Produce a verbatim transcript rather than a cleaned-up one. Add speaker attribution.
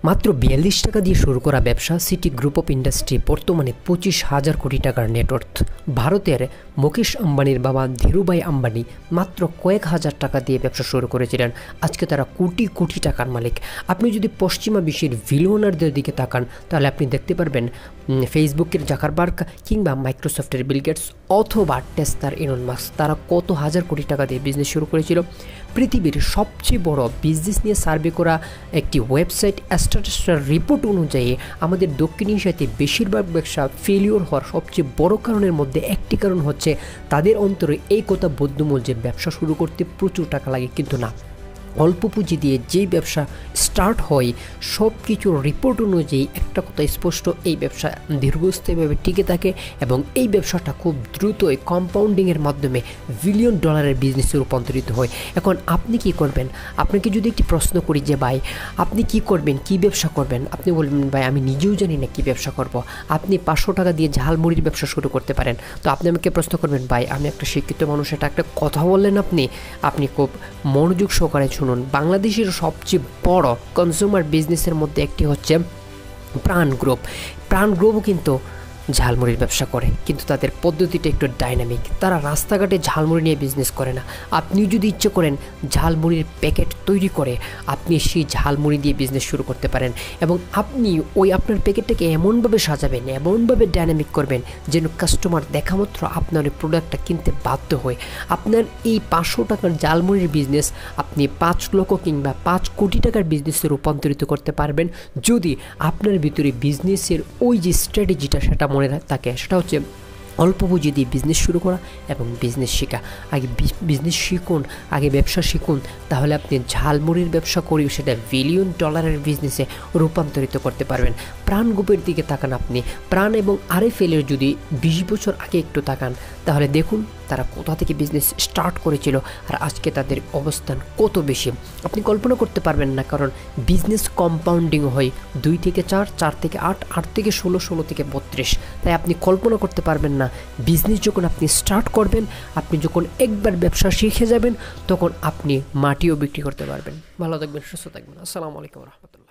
Speaker 1: মাত্র বিয়াল্লিশ টাকা দিয়ে শুরু করা ব্যবসা সিটি গ্রুপ অফ ইন্ডাস্ট্রি বর্তমানে পঁচিশ হাজার কোটি টাকার নেটওয়ার্থ। ভারতের মুকেশ আম্বানির বাবা ধীরুভাই আম্বানি মাত্র কয়েক হাজার টাকা দিয়ে ব্যবসা শুরু করেছিলেন, আজকে তারা কোটি কোটি টাকার মালিক। আপনি যদি পশ্চিমা বিশ্বের বিলিয়নারদের দিকে তাকান তাহলে আপনি দেখতে পারবেন ফেসবুকের জাকারবার্গ কিংবা মাইক্রোসফটের বিল গেটস অথবা টেসলার ইলন মাস্ক, তারা কত হাজার কোটি টাকা দিয়ে বিজনেস শুরু করেছিল। পৃথিবীর সবচেয়ে বড় বিজনেস নিয়ে সার্ভে করা একটি ওয়েবসাইট স্ট্যাটিস্টিক্যাল রিপোর্ট অনুযায়ী আমাদের দক্ষিণ এশিয়াতে বেশিরভাগ ব্যবসা ফেলিওর হওয়ার সবচেয়ে বড় কারণের মধ্যে একটি কারণ হচ্ছে তাদের অন্তরে এই কথা বোধগম্য যে ব্যবসা শুরু করতে প্রচুর টাকা লাগে, কিন্তু না, অল্প পুঁজি দিয়ে যেই ব্যবসা স্টার্ট হয় সব কিছুর রিপোর্ট অনুযায়ী একটা কথা স্পষ্ট, এই ব্যবসা দীর্ঘস্থায়ীভাবে টিকে থাকে এবং এই ব্যবসাটা খুব দ্রুতই কম্পাউন্ডিংয়ের মাধ্যমে বিলিয়ন ডলারের বিজনেসে রূপান্তরিত হয়। এখন আপনি কি করবেন? আপনাকে যদি একটি প্রশ্ন করি যে ভাই আপনি কি করবেন, কি ব্যবসা করবেন, আপনি বলবেন ভাই আমি নিজেও জানি না কী ব্যবসা করব। আপনি পাঁচশো টাকা দিয়ে ঝালমুড়ির ব্যবসা শুরু করতে পারেন। তো আপনি আমাকে প্রশ্ন করবেন ভাই আমি একটা শিক্ষিত মানুষ, এটা একটা কথা বললেন আপনি আপনি খুব মনোযোগ সহকারে শুনুন। বাংলাদেশের সবচেয়ে বড় কনজিউমার বিজনেসের মধ্যে একটি হচ্ছে প্রাণ গ্রুপ। প্রাণ গ্রুপও কিন্তু ঝালমুড়ির ব্যবসা করে, কিন্তু তাদের পদ্ধতিটা একটু ডাইনামিক। তারা রাস্তাঘাটে ঝালমুড়ি নিয়ে বিজনেস করে না। আপনি যদি ইচ্ছে করেন ঝালমুড়ির প্যাকেট তৈরি করে আপনি সেই ঝালমুড়ি দিয়ে বিজনেস শুরু করতে পারেন এবং আপনি ওই আপনার প্যাকেটটাকে এমনভাবে সাজাবেন, এমনভাবে ডাইনামিক করবেন যেন কাস্টমার দেখা মাত্র আপনার ওই প্রোডাক্টটা কিনতে বাধ্য হয়। আপনার এই পাঁচশো টাকার ঝালমুড়ির বিজনেস আপনি পাঁচ লক্ষ কিংবা পাঁচ কোটি টাকার বিজনেসে রূপান্তরিত করতে পারবেন যদি আপনার ভিতরে বিজনেসের ওই যে স্ট্র্যাটেজিটা সেটা মনে থাকে। সেটা হচ্ছে অল্প পুঁজি দিয়ে বিজনেস শুরু করা এবং বিজনেস শেখা। আগে বিজনেস শিখুন, আগে ব্যবসা শিখুন, তাহলে আপনি ঝালমুড়ির ব্যবসা করেও সেটা বিলিয়ন ডলারের বিজনেসে রূপান্তরিত করতে পারবেন। প্রাণ গ্রুপের দিকে তাকান আপনি, প্রাণ এবং আরএফএলের যদি বিশ বছর আগে একটু তাকান তাহলে দেখুন তারা কোথা থেকে বিজনেস স্টার্ট করেছিল আর আজকে তাদের অবস্থান কত বেশি আপনি কল্পনা করতে পারবেন না। কারণ বিজনেস কম্পাউন্ডিং হয় দুই থেকে চার, চার থেকে আট, আট থেকে ষোলো, ষোলো থেকে বত্রিশ। তাই আপনি কল্পনা করতে পারবেন না বিজনেস যখন আপনি স্টার্ট করবেন, আপনি যখন একবার ব্যবসা শিখে যাবেন তখন আপনি মাটিও বিক্রি করতে পারবেন। ভালো থাকবেন, সুস্থ থাকবেন। আসসালামু আলাইকুম রহমতুল্লাহ।